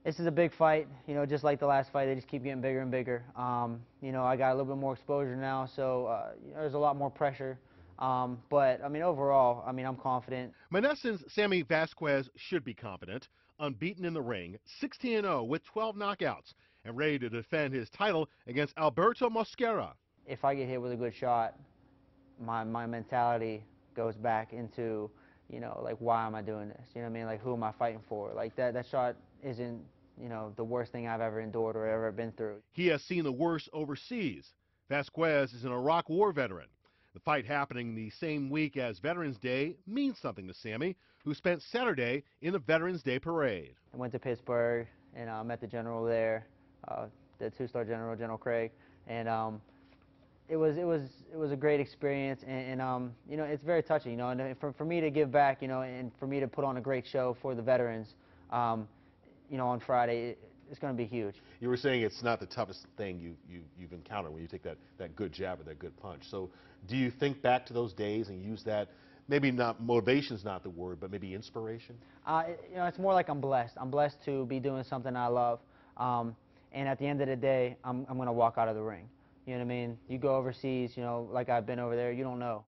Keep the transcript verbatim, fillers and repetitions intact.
This is a big fight, you know, just like the last fight, they just keep getting bigger and bigger. Um, you know, I got a little bit more exposure now, so uh, you know, there's a lot more pressure. Um, but, I mean, overall, I mean, I'm confident. Maneson's Sammy Vasquez should be confident, unbeaten in the ring, sixteen and oh with twelve knockouts, and ready to defend his title against Alberto Mosquera. If I get hit with a good shot, my, my mentality goes back into, you know, like, why am I doing this? You know what I mean? Like, who am I fighting for? Like, that, that shot isn't, you know, the worst thing I've ever endured or ever been through. He has seen the worst overseas. Vasquez is an Iraq War veteran. The fight happening the same week as Veterans Day means something to Sammy, who spent Saturday in the Veterans Day parade. I went to Pittsburgh and uh, met the general there, uh, the two-star general, General Craig, and um, it was it was it was a great experience, and, and um, you know, it's very touching, you know, and for for me to give back, you know, and for me to put on a great show for the veterans, um, you know, on Friday, it, it's going to be huge. You were saying it's not the toughest thing you, you, you've encountered when you take that, that good jab or that good punch. So do you think back to those days and use that, maybe not, motivation's not the word, but maybe inspiration? Uh, it, you know, it's more like I'm blessed. I'm blessed to be doing something I love, um, and at the end of the day, I'm, I'm going to walk out of the ring. You know what I mean? You go overseas, you know, like I've been over there, you don't know.